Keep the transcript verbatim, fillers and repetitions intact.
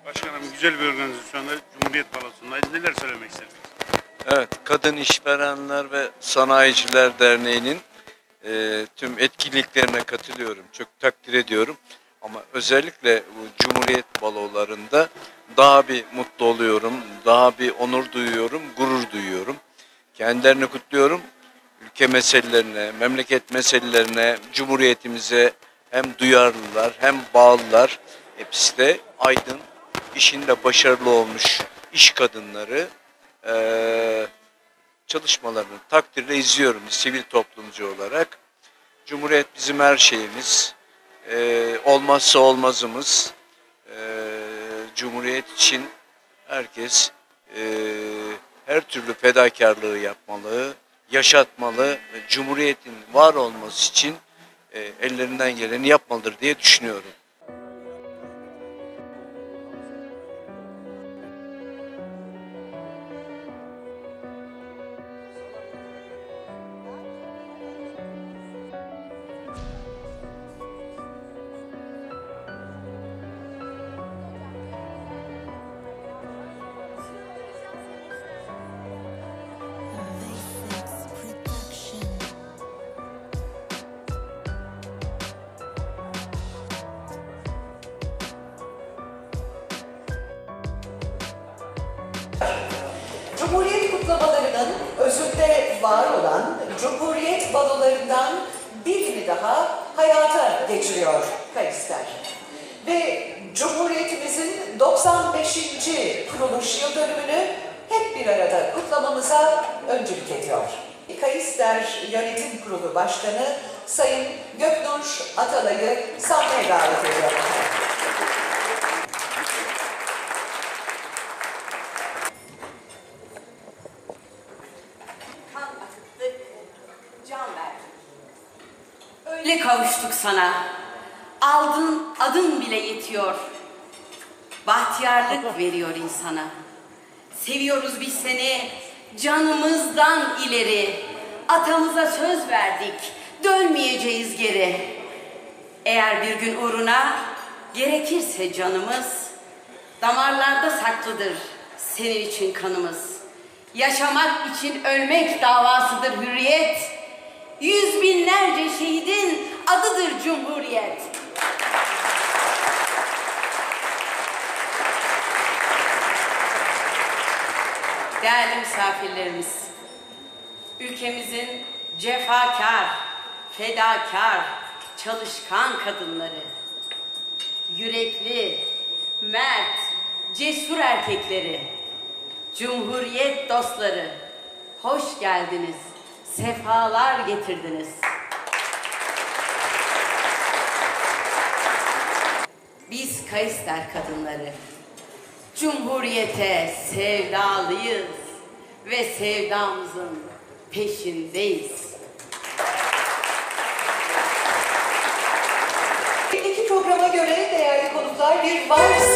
Başkanım, güzel bir organizasyonda Cumhuriyet Balosu'ndayız. Neler söylemek istersiniz? Evet, Kadın İşverenler ve Sanayiciler Derneği'nin e, tüm etkinliklerine katılıyorum. Çok takdir ediyorum. Ama özellikle bu Cumhuriyet Balolarında daha bir mutlu oluyorum, daha bir onur duyuyorum, gurur duyuyorum. Kendilerini kutluyorum. Ülke meselelerine, memleket meselelerine, Cumhuriyetimize hem duyarlılar hem bağlılar. Hepsi de aydın, işinde başarılı olmuş iş kadınları. Ee, çalışmalarını takdirle izliyorum sivil toplumcu olarak. Cumhuriyet bizim her şeyimiz, ee, olmazsa olmazımız. Ee, Cumhuriyet için herkes ee, her türlü fedakarlığı yapmalı, yaşatmalı ve Cumhuriyet'in var olması için ee, ellerinden geleni yapmalıdır diye düşünüyorum. Cumhuriyet kutlamalarının özünde var olan Cumhuriyet balolarından birini daha hayata geçiriyor Kayıslar. Ve Cumhuriyetimizin doksan beşinci kuruluş yıl dönümünü hep bir arada kutlamamıza öncülük ediyor. Kayıslar Yönetim Kurulu Başkanı Sayın Göknur Atalay'ı sahneye davet ediyor. Öyle kavuştuk sana, aldın adın bile yetiyor, bahtiyarlık veriyor insana. Seviyoruz biz seni, canımızdan ileri, atamıza söz verdik, dönmeyeceğiz geri. Eğer bir gün uğruna gerekirse canımız, damarlarda saklıdır senin için kanımız. Yaşamak için ölmek davasıdır hürriyet. Yüz binlerce şehidin adıdır Cumhuriyet. Değerli misafirlerimiz, ülkemizin cefakar, fedakar, çalışkan kadınları, yürekli, mert, cesur erkekleri, Cumhuriyet dostları, hoş geldiniz. Sefalar getirdiniz. Biz Kayıslar kadınları, Cumhuriyete sevdalıyız ve sevdamızın peşindeyiz. İki programa göre değerli konuklar bir vals